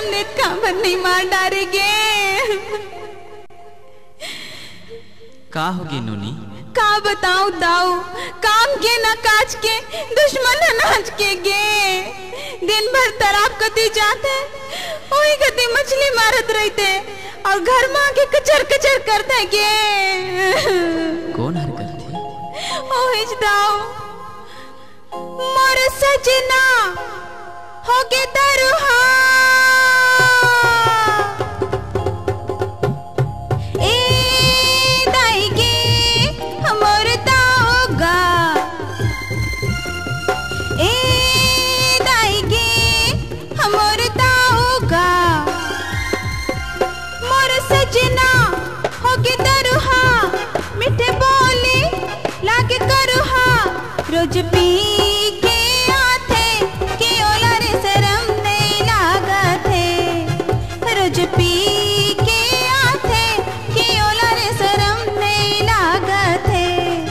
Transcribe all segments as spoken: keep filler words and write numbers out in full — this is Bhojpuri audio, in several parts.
नेत कांबर नहीं मार डारेगे। का होगी नूनी? का बताऊं दाऊ, काम के ना काज के दुश्मन नाच के गे। दिन भर तालाब कती जाते, वही कती मछली मारत रहते और घर में आके कचर कचर करते गे। कौन हर करते? ओहिज दाऊ मोर सजना होगे दरुहा। रोज पी के आथे कि ओला रे शरम नहीं लागत है। रोज पी के आथे कि ओला रे शरम नहीं लागत है।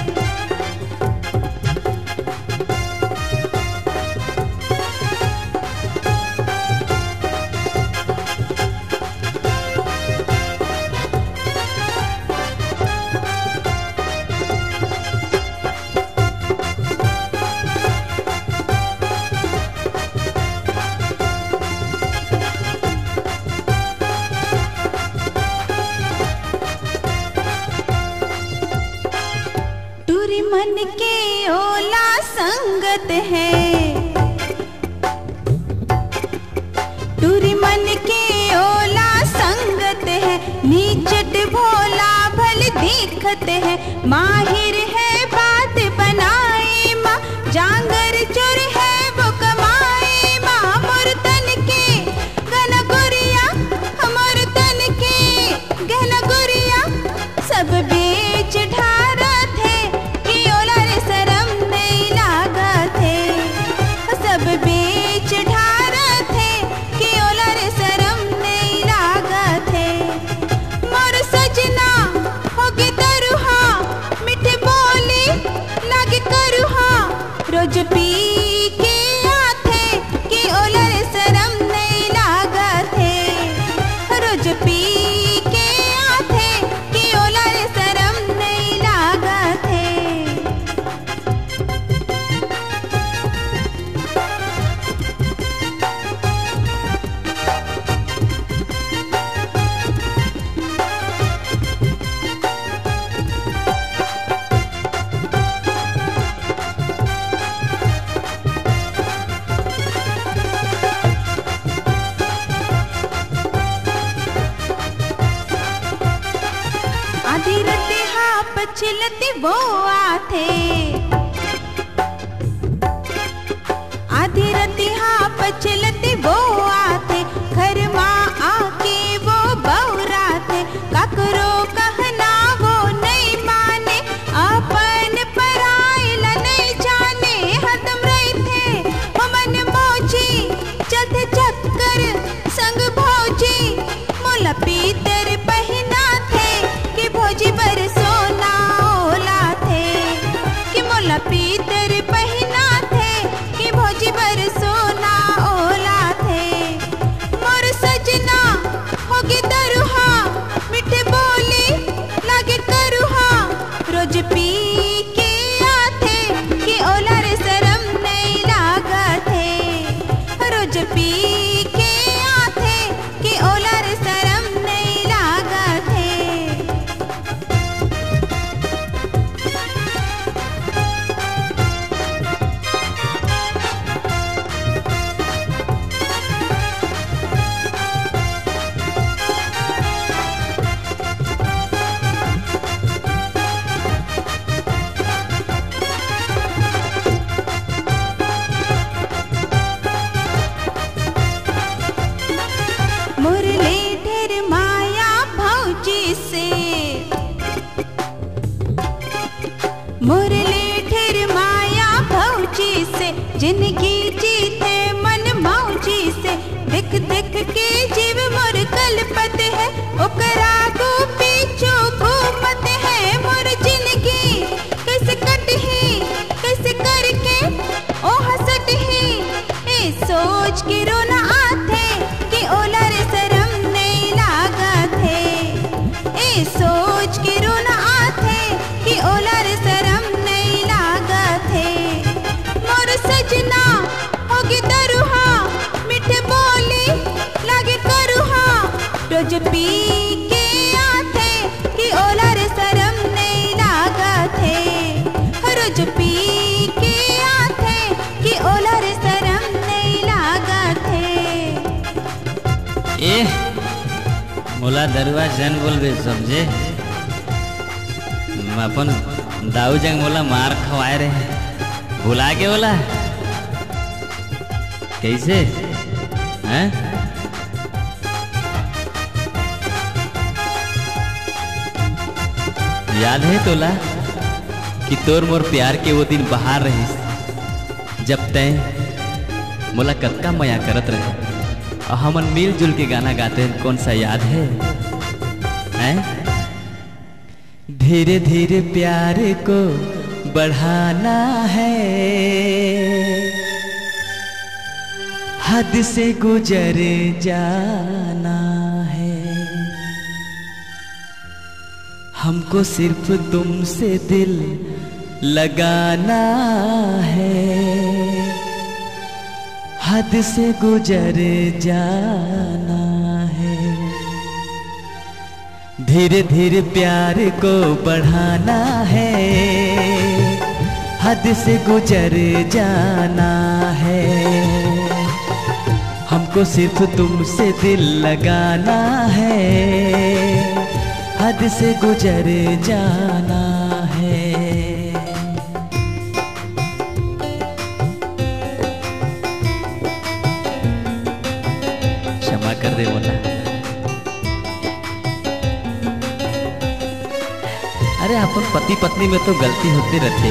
टूरी मन के ओला संगत है, टूरी मन के ओला संगत है। नीचट भोला भल दिखत है, माहिर है बात बनाए माँ। जांगर चोर है वो कमाए माँ। मोर तन के गहना गुरिया, हमर तन के गहना गुरिया सब बेच ढारत है कि ओला रे शरम नहीं लागत है। सब बेच ढारत है कि ओला रे शरम नहीं लागत है। मोर सजना होगे दरुहा, मीठे बोली लागे करुहा। रोज पी के आथे कि ओला रे शरम नहीं लागत है। रोज पी के आथे कि ओला रे शरम नहीं लागत है। आधी रते हाँ पछलती वो आथे, आधी रती हाँ पछलती वो आथे। घर माँ आके वो बौरा थे, ककरो कहना वो नहीं माने। अपन पराइला नहीं जाने, हदम रही थे वो मन मोची। चलते चक्कर संग भौजी, मोला पीतर पहना थे कि भौजी बर सोना ओला थे। कि मोला पीतर पहना थे कि भौजी बर सोना ओला थे। मोर सजना होगे दरुहा, मीठे बोली लागे करुहा। रोज पी के आथे कि ओला रे शरम नहीं लागत है। रोज पी के आथे कि ओला रे शरम नहीं लागत है। मुरली ढेर माया भौजी से, मुरली ढेर माया भौजी से। जिंदगी जीते मन मौजी से, देख देख के जीव मोर कलपत है। ओकरा को पीछू घूमत है। मोर जिंदगी कैसे कटही कैसे करके ओ हंसत ही। ए सोच के रोना आथे कि ओला रे पी के आथे कि ओला रे शरम नहीं लागा थे। रोज पी के आथे कि ओला रे शरम नहीं लागा थे। ए मोला दरुआ जन बोल बे समझे, अपन दाऊ जंग मोला मार खवाए रहे, भुला के बोला कैसे हैं? याद है तोला कि तोर मोर प्यार के वो दिन बाहर रही, जब तय मोला कत्का मया करत रहे और हमन मिलजुल के गाना गाते हैं, कौन सा याद है? हैं? धीरे धीरे प्यार को बढ़ाना है, हद से गुजर जाना है। हमको सिर्फ तुमसे दिल लगाना है, हद से गुजर जाना है। धीरे धीरे प्यार को बढ़ाना है, हद से गुजर जाना है। हमको सिर्फ तुमसे दिल लगाना है, हद से गुजर जाना है। क्षमा कर दे बोला। अरे अपन पति पत्नी में तो गलती होती रहती,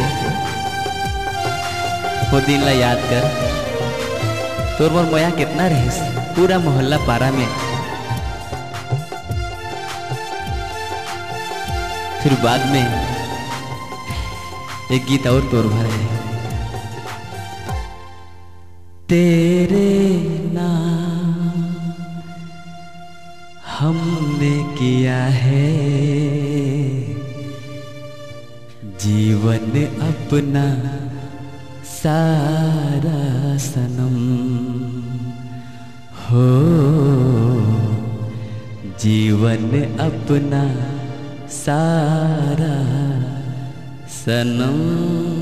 वो दिन ला याद कर। तोर मोर मोया कितना रहे पूरा मोहल्ला पारा में, फिर बाद में एक गीत और तोर भरे, तेरे नाम हमने किया है जीवन अपना सारा सनम हो, जीवन अपना सारा सनम।